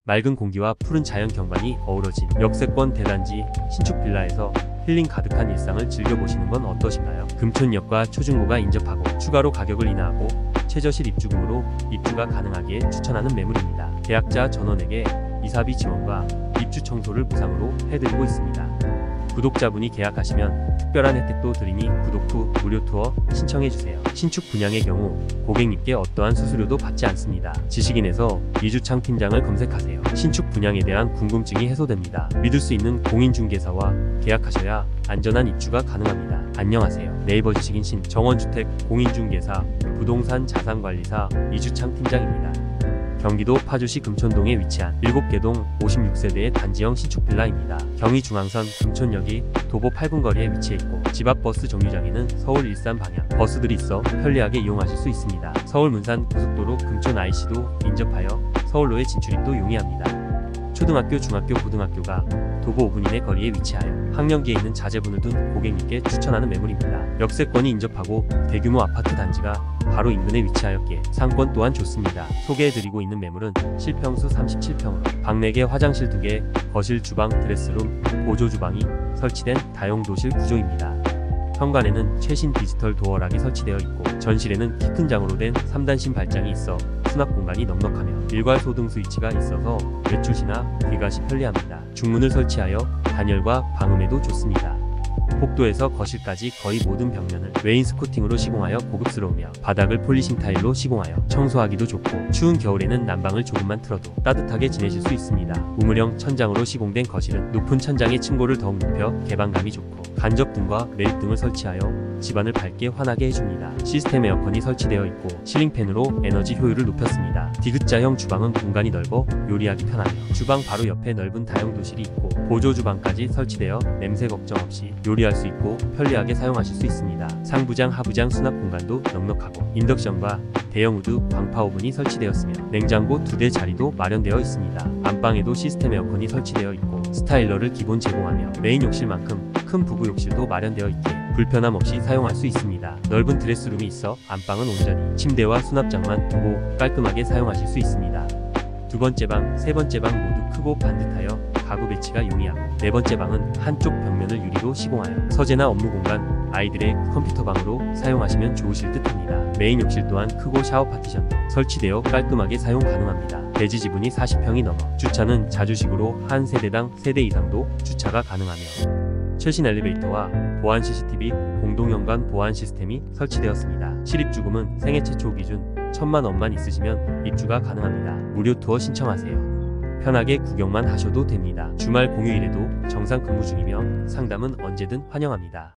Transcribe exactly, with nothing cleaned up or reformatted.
맑은 공기와 푸른 자연 경관이 어우러진 역세권 대단지 신축 빌라에서 힐링 가득한 일상을 즐겨보시는 건 어떠신가요? 금촌역과 초중고가 인접하고 추가로 가격을 인하하고 최저실 입주금으로 입주가 가능하기에 추천하는 매물입니다. 계약자 전원에게 이사비 지원과 입주 청소를 무상으로 해드리고 있습니다. 구독자분이 계약하시면 특별한 혜택도 드리니 구독 후 무료 투어 신청해주세요. 신축 분양의 경우 고객님께 어떠한 수수료도 받지 않습니다. 지식인에서 이주창 팀장을 검색하세요. 신축 분양에 대한 궁금증이 해소됩니다. 믿을 수 있는 공인중개사와 계약하셔야 안전한 입주가 가능합니다. 안녕하세요. 네이버 지식인 신정원주택 공인중개사 부동산 자산관리사 이주창 팀장입니다. 경기도 파주시 금촌동에 위치한 일곱 개 동 오십육 세대의 단지형 신축 빌라입니다. 경의중앙선 금촌역이 도보 팔 분 거리에 위치해 있고 집 앞 버스 정류장에는 서울 일산 방향 버스들이 있어 편리하게 이용하실 수 있습니다. 서울 문산 고속도로 금촌 아이씨도 인접하여 서울로의 진출입도 용이합니다. 초등학교, 중학교, 고등학교가 도보 오 분 이내 거리에 위치하여 학령기에 있는 자제분을 둔 고객님께 추천하는 매물입니다. 역세권이 인접하고 대규모 아파트 단지가 바로 인근에 위치하였기에 상권 또한 좋습니다. 소개해드리고 있는 매물은 실평수 삼십칠 평으로 방 네 개, 화장실 두 개, 거실, 주방, 드레스룸, 보조주방이 설치된 다용도실 구조입니다. 현관에는 최신 디지털 도어락이 설치되어 있고 전실에는 키 큰 장으로 된 삼 단심 발장이 있어 수납 공간이 넉넉하며 일괄 소등 스위치가 있어서 외출 시나 귀가 시 편리합니다. 중문을 설치하여 단열과 방음에도 좋습니다. 복도에서 거실까지 거의 모든 벽면을 웨인스코팅으로 시공하여 고급스러우며 바닥을 폴리싱 타일로 시공하여 청소하기도 좋고 추운 겨울에는 난방을 조금만 틀어도 따뜻하게 지내실 수 있습니다. 우물형 천장으로 시공된 거실은 높은 천장의 층고를 더욱 높여 개방감이 좋고 간접등과 매립등을 설치하여 집안을 밝게 환하게 해줍니다. 시스템 에어컨이 설치되어 있고 실링팬으로 에너지 효율을 높였습니다. 디귿자형 주방은 공간이 넓어 요리하기 편하며 주방 바로 옆에 넓은 다용도실이 있고 보조주방까지 설치되어 냄새 걱정 없이 요리할 수 있고 편리하게 사용하실 수 있습니다. 상부장, 하부장 수납 공간도 넉넉하고 인덕션과 대형 우드 광파 오븐이 설치되었으며 냉장고 두 대 자리도 마련되어 있습니다. 안방에도 시스템 에어컨이 설치되어 있고 스타일러를 기본 제공하며 메인 욕실만큼 큰 부부 욕실도 마련되어 있기에 불편함 없이 사용할 수 있습니다. 넓은 드레스룸이 있어 안방은 온전히 침대와 수납장만 두고 깔끔하게 사용하실 수 있습니다. 두 번째 방, 세 번째 방 모두 크고 반듯하여 가구 배치가 용이하고 네 번째 방은 한쪽 벽면을 유리로 시공하여 서재나 업무 공간, 아이들의 컴퓨터 방으로 사용하시면 좋으실 듯합니다. 메인 욕실 또한 크고 샤워 파티션도 설치되어 깔끔하게 사용 가능합니다. 대지 지분이 사십 평이 넘어 주차는 자주식으로 한 세대당 세 대 이상도 주차가 가능하며 최신 엘리베이터와 보안 씨씨티비 공동현관 보안 시스템이 설치되었습니다. 실입주금은 생애 최초 기준 천만 원만 있으시면 입주가 가능합니다. 무료 투어 신청하세요. 편하게 구경만 하셔도 됩니다. 주말 공휴일에도 정상 근무 중이며 상담은 언제든 환영합니다.